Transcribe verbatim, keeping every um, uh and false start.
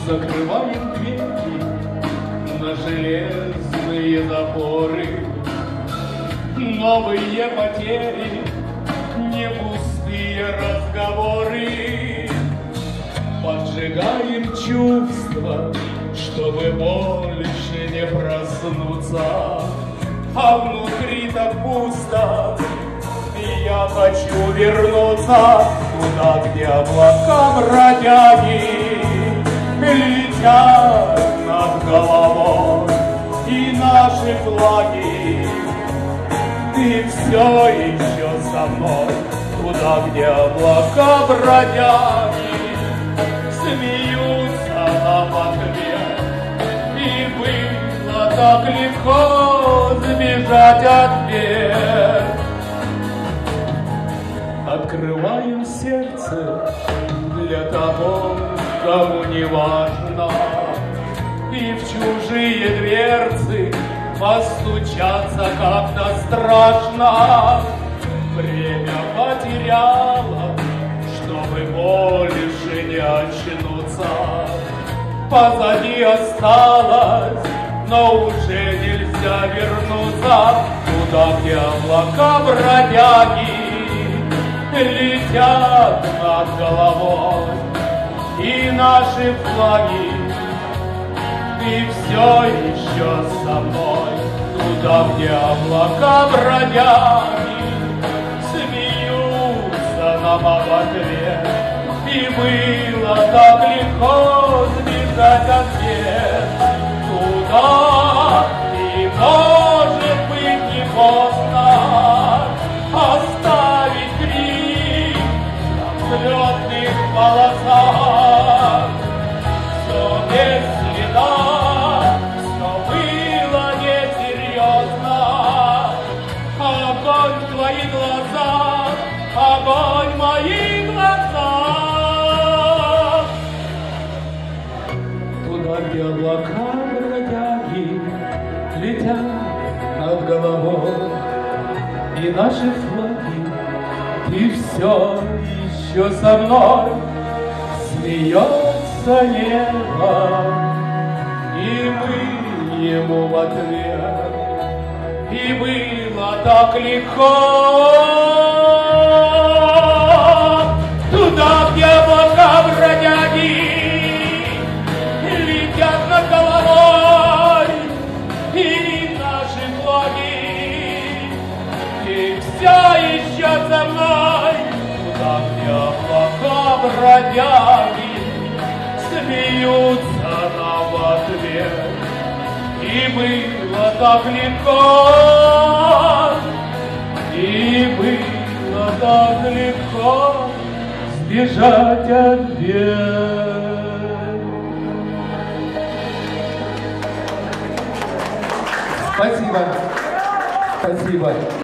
Закрываем двери на железные запоры. Новые потери, не пустые разговоры. Поджигаем чувства, чтобы больше не проснуться. А внутри так пусто, и я хочу вернуться туда, где облака бродяги летят над головой, и наши флаги. Ты все еще со мной, туда, где облака бродяги смеются нам в ответ. И было так легко сбежать от бед. Открываем сердце для того, кому не важно, и в чужие дверцы постучаться как-то страшно. Время потеряло, чтобы больше не очнуться. Позади осталось, но уже нельзя вернуться туда, где облака бродяги летят над головой, и наши флаги. Ты все еще со мной, туда, где облака бродяги смеются нам в ответ. И было так легко сбежать от всех туда, и может быть не поздно оставить крик на взлетных полосах. Что без следа, что было несерьезно. Огонь в твоих глазах, огонь в моих глазах. Туда, где облака бродяги летят над головой, и наши флаги. Ты все еще со мной, смеется небо, и мы ему в ответ. И было так легко туда, где облака бродяги летят над головой, и наши флаги. Ты все еще со мной, туда, где облака бродяги смеются нам в ответ. И было так легко, и было так легко сбежать от бед. Спасибо. Спасибо.